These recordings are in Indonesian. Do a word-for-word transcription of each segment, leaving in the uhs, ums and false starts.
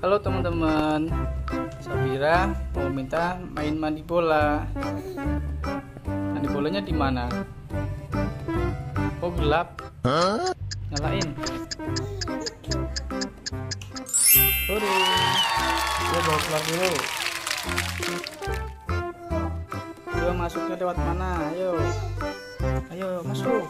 Halo teman-teman, Sabira mau minta main mandi bola. Mandi bolanya di mana? Oh gelap. Nyalain. Hore. Dia bawa keluar dulu. Ayo masuknya lewat mana? Ayo. Ayo masuk.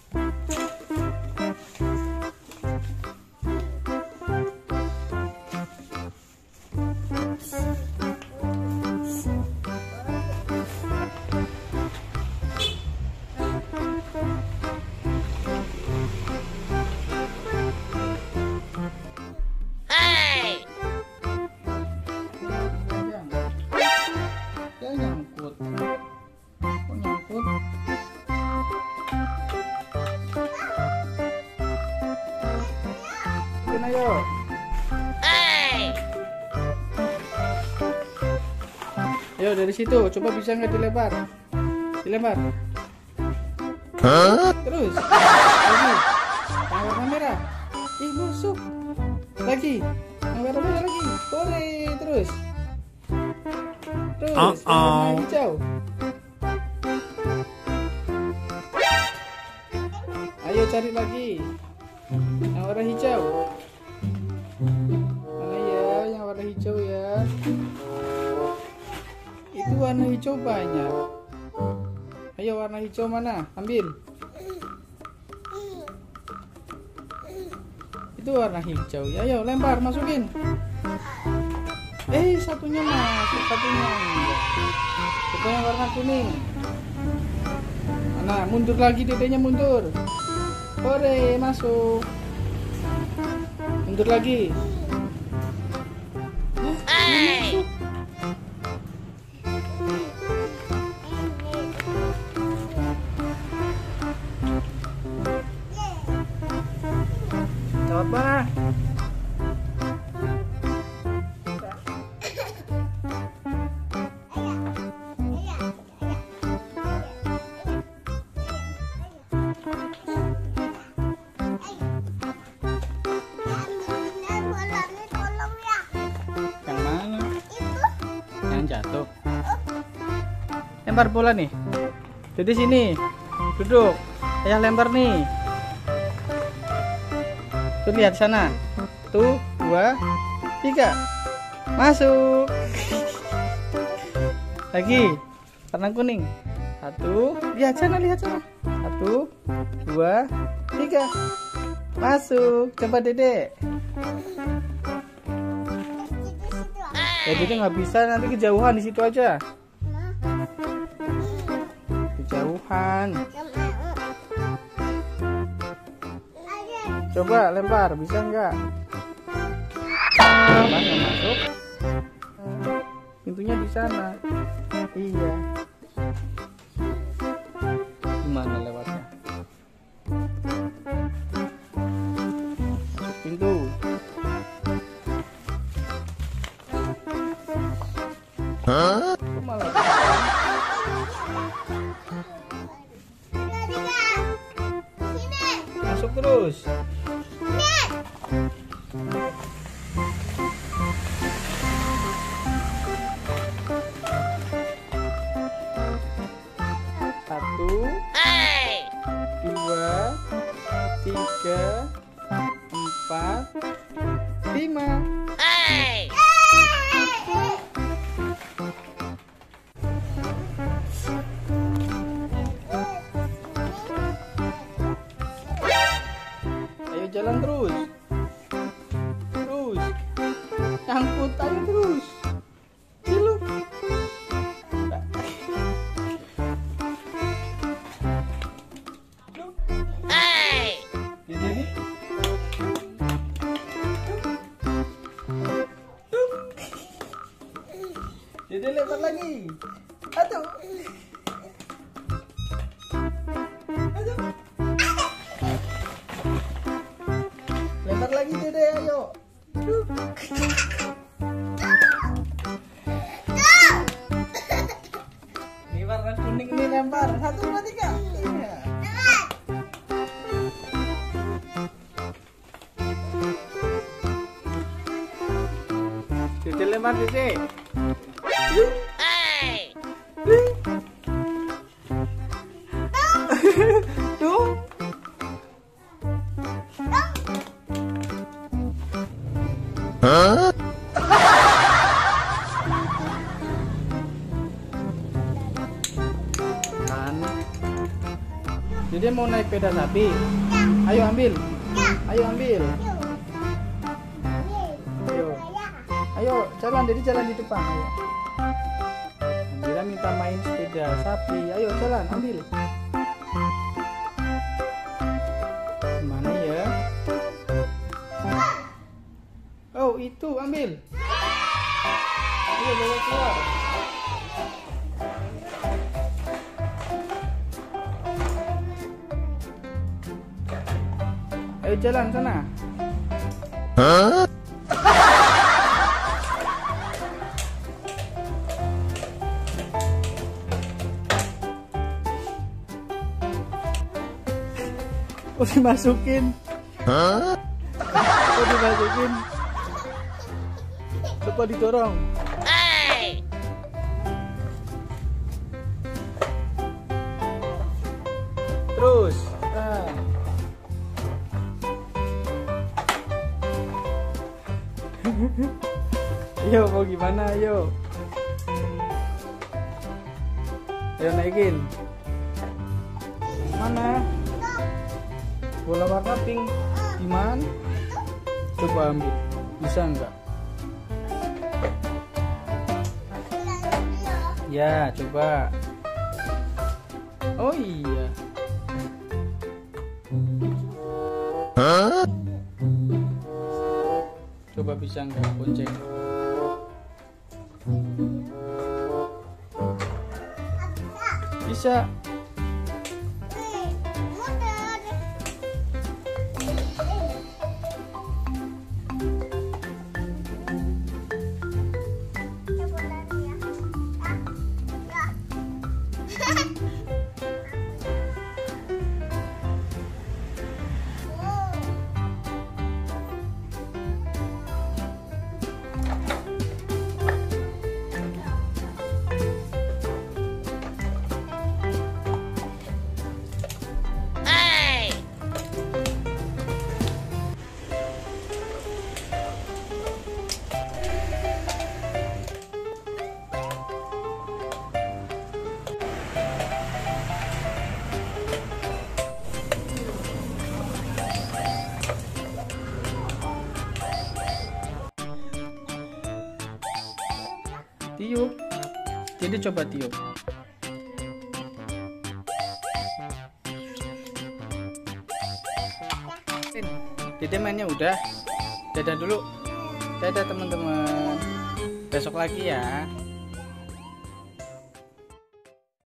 Ayo. Hey. Ayo dari situ, coba bisa nggak dilempar? Dilempar. Huh? Terus. Lagi. Yang warna merah. Ih, masuk. Lagi. Yang warna merah lagi. Hore, terus. Terus. Uh -oh. Yang warna hijau. Ayo cari lagi. Yang warna hijau. Mana ya yang warna hijau ya? Itu warna hijau banyak. Ayo warna hijau mana? Ambil. Itu warna hijau ya. Ayo lempar, masukin. Eh satunya masuk, satunya enggak. Itu yang warna kuning. Mana? Mundur lagi, dedenya mundur. Hore, masuk. Mundur lagi. Hey. Jawab mana? Jatuh. Lempar bola nih. Jadi sini. Duduk. Ayah lempar nih. Tuh lihat sana. Tuh, dua, tiga. Masuk. Lagi. Warna kuning. Satu. Lihat sana, lihat sana. Satu, dua, tiga. Masuk. Coba Dedek. Ya jadi nggak bisa, nanti kejauhan di situ aja. Kejauhan. Coba lempar, bisa nggak? Coba nggak masuk. Pintunya di sana. Iya. Gimana lewatnya? Masuk pintu. Hah? Masuk terus. Satu, dua, tiga, empat, lima. Jalan terus, terus, nyangkut aja terus, ciluk. Hey. Jadi, jadi lempar lagi, aduh, aduh. Lempar lagi Dede, ayo. Ini warna kuning nih, lempar. Satu, dua, tiga. Iya. lempar Dede. Hey. Tuh. Hah? Kan. Dede mau naik sepeda sapi. Ayo ambil. Ayo ambil. Ayo. Ayo jalan, Dede jalan di depan. Ayo. Ambil minta main sepeda sapi. Ayo jalan, ambil. Mana ya? Oh, itu ambil. Ayo bawa keluar. Ayo jalan sana. Hah? Oh, dimasukin. Hah? Oh, dimasukin. Coba didorong. Hey. Terus. Ah. Yo, mau gimana? Ayo. Ayo naikin. Mana? Bola warna pink. Gimana? Coba ambil. Bisa enggak? Ya, coba. Oh iya. Hah? Coba bisa enggak bonceng? Bisa. Hey. Tiup. Jadi coba tiup. Dede mainnya udah. Dadah dulu. Dadah teman-teman. Besok lagi ya.